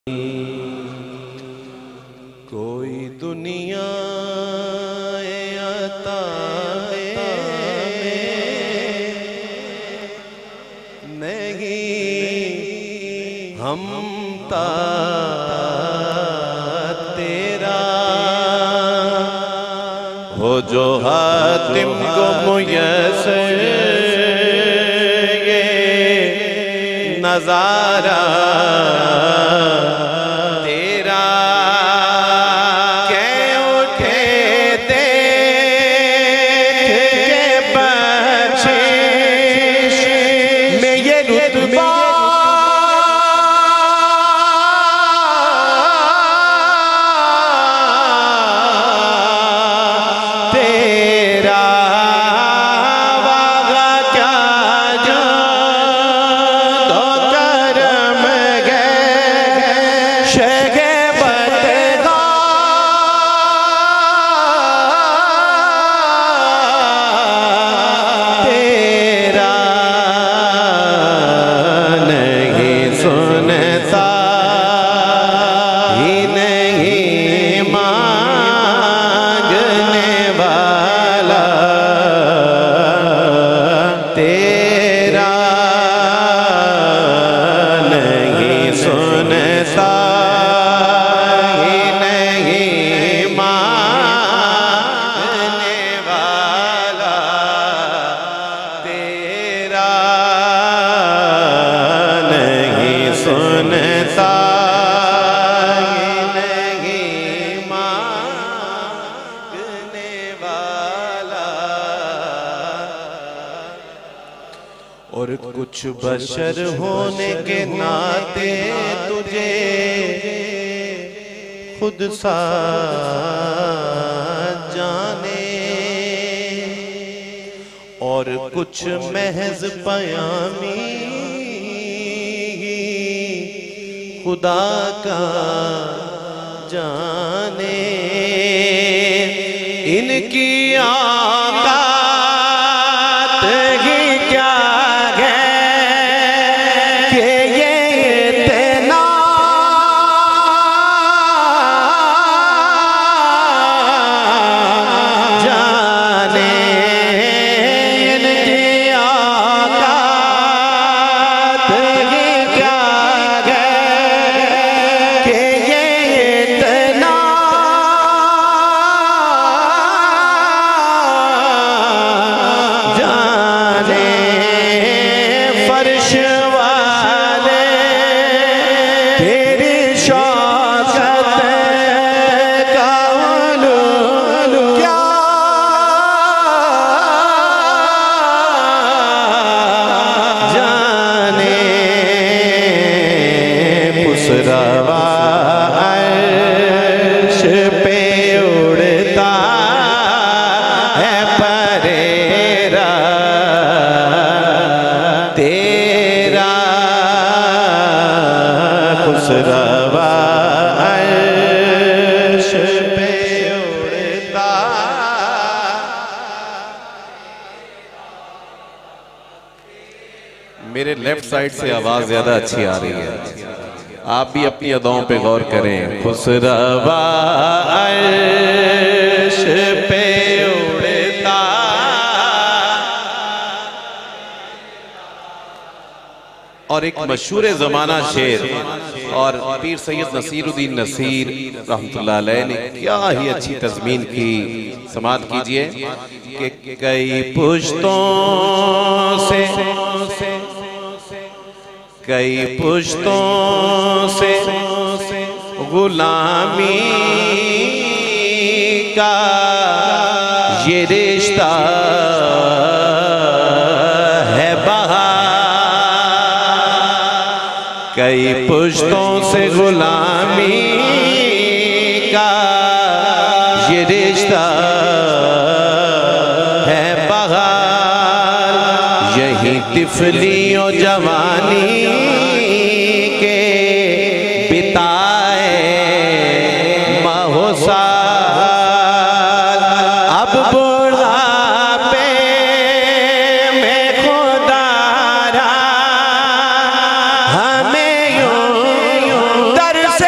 कोई दुनिया आता नहीं हमता तेरा हो जो हातिम को मुयस्सर ये नजारा और कुछ बशर होने के नाते तुझे खुद सा जाने और कुछ महज पयामी खुदा का जाने इनकी औकात ही क्या मेरे लेफ्ट साइड से आवाज ज्यादा अच्छी आ रही है, आप भी अपनी अदाओं पे गौर करें। खुसरवा अर्श पे उड़ता और एक मशहूर जमाना शेर और पीर सैयद नसीरुद्दीन नसीर रहमतुल्लाह अलैह ने क्या ही अच्छी तज़मीन की, समात कीजिए कि कई पुश्तों से गुलामी का ये रिश्ता है बहार, कई पुश्तों से गुलामी का ये रिश्ता है बहार, यही तिफली और जवानी के बिताए महोसाल, अब बुढ़ापे में खुदारा हमें यूं दर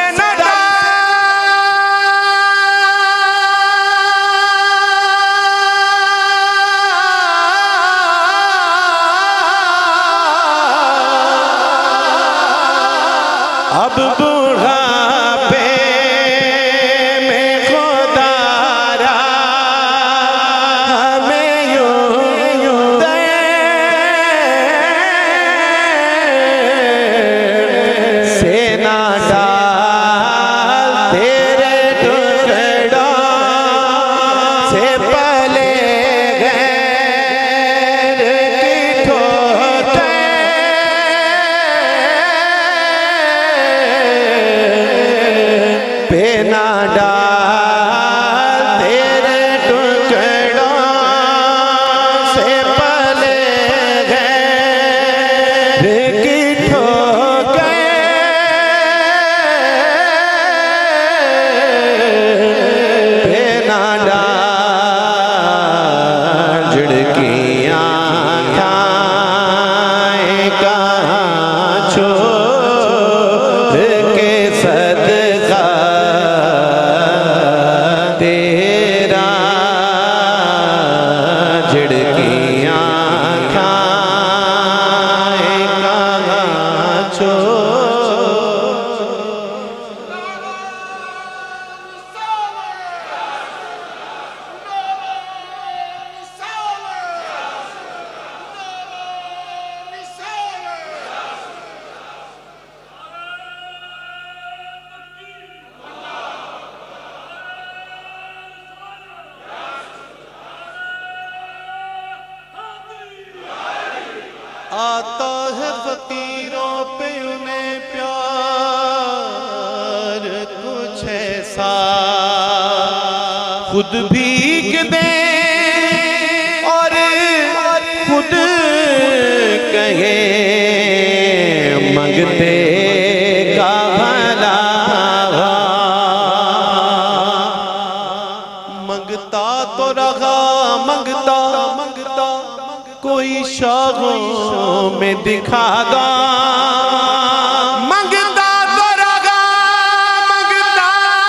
बुढ़ापे में खुदारा हमें यूं दे से ना डाल तेरे टुकड़ों से पले ना डाल तेरे टुकड़ों से पले गैर की ठोकर पे ना डाल झिड़कियाँ खाएं कहाँ छोड़ के सदका तेरा झिड़कियाँ खाएं कहाँ आता है फकीरों पे उन्हें प्यार कुछ ऐसा खुद भीग दे और खुद कहे मंगते का भला मंगता तो रहा मंगता मंगता कोई शाहों में दिखा दो मंगता तो रगा मंगता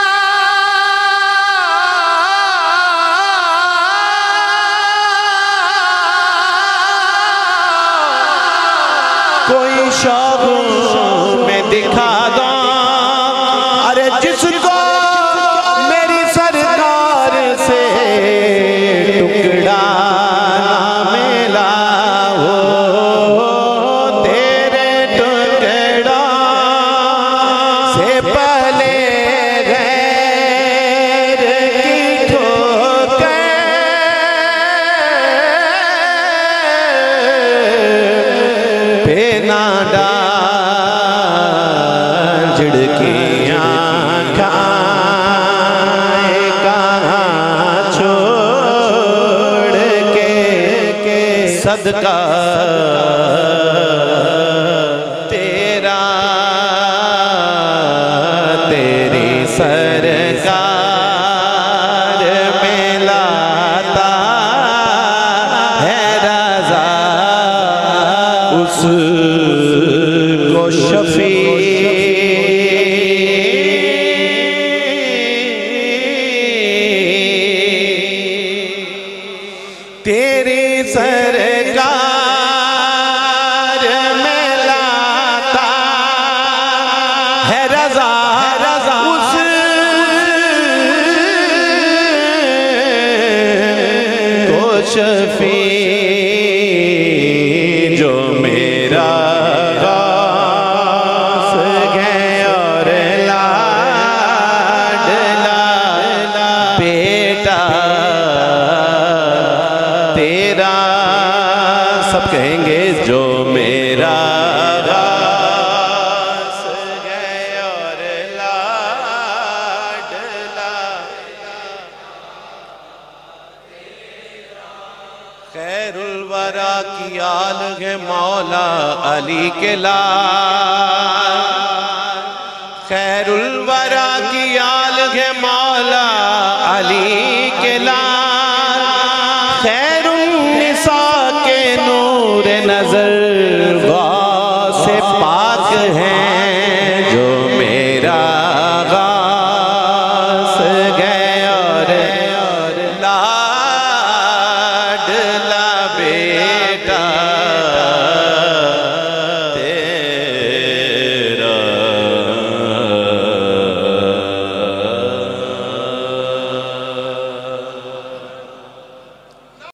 कोई शाहों में दिखा दो अरे जिसको मेरी सरकार से टुकड़ा ना डाल झिड़कियाँ खाएं कहाँ छोड़ के सदका तेरा तेरी सरकार में लाता है रज़ा उस को शफी तेरी सरकार में लाता है रज़ा उस को शफी जो मेरा तेरा सब कहेंगे जो मेरा गास है और लाडला खैरुल वरा की आल है मौला अली के लाल खैरुल वरा की आल है मौला अली